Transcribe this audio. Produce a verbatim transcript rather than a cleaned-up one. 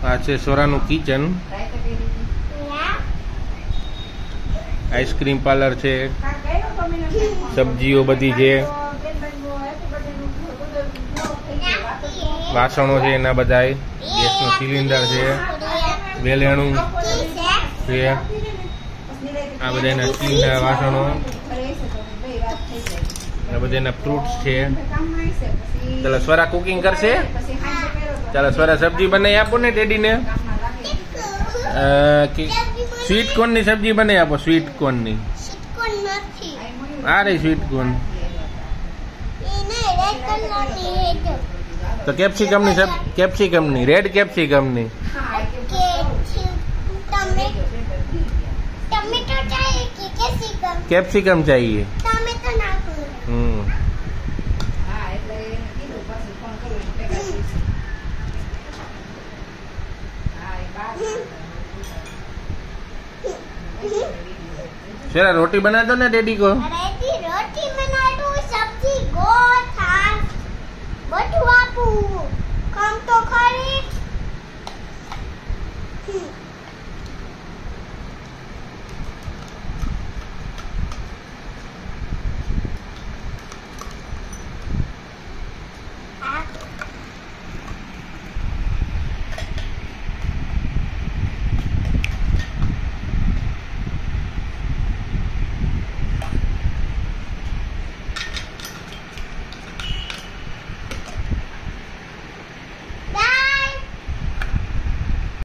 આ છે સોરાનું kitchen. Ice cream parlour છે, સબ્જીઓ બધી છે, વાસણો છે એના બધા, ગેસનું સિલિન્ડર છે, વેલેણું છે, આ બધા એના સ્ટીલના વાસણો, આ બધા એના ફ્રૂટ્સ છે. ચાલો સ્વરા કુકિંગ કરશે. ચાલો સ્વરા સબ્જી બનાવી આપો ને ડેડીને. સ્વીટ કોર્ન ની સબ્જી બનાવી આપો. સ્વીટ કોર્ન ની. આ રહી સ્વીટ કોર્ન. તો કેપ્સિકમ ની સબ કેપ્સિકમ ની રેડ કેપ્સિકમ ની. કેપ્સિકમ चाहिए. हम्म शेरा रोटी बना दो ना डैडी को.